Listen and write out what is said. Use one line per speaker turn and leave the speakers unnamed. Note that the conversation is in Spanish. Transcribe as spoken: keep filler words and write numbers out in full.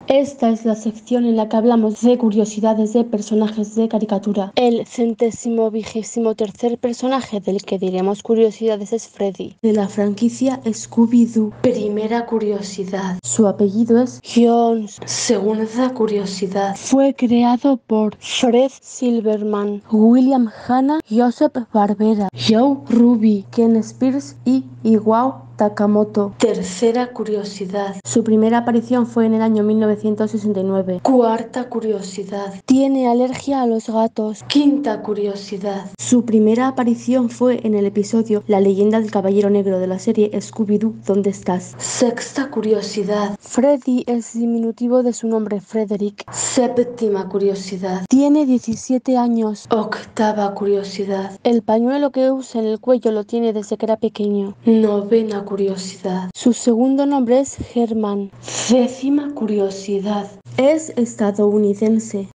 Esta es la sección en la que hablamos de curiosidades de personajes de caricatura. El centésimo vigésimo tercer personaje del que diremos curiosidades es Freddy, de la franquicia Scooby-Doo. Primera curiosidad: su apellido es Jones. Segunda curiosidad: fue creado por Fred Silverman, William Hanna, Joseph Barbera, Joe Ruby, Ken Spears y Iwao Takamoto. Tercera curiosidad: su primera aparición fue en el año mil novecientos sesenta y nueve. Cuarta curiosidad: tiene alergia a los gatos. Quinta curiosidad: su primera aparición fue en el episodio La leyenda del caballero negro de la serie Scooby-Doo, ¿dónde estás? Sexta curiosidad: Freddy es diminutivo de su nombre Frederick. Séptima curiosidad: tiene diecisiete años. Octava curiosidad: el pañuelo que usa en el cuello lo tiene desde que era pequeño. Novena curiosidad: su segundo nombre es Herman. Décima curiosidad: es estadounidense.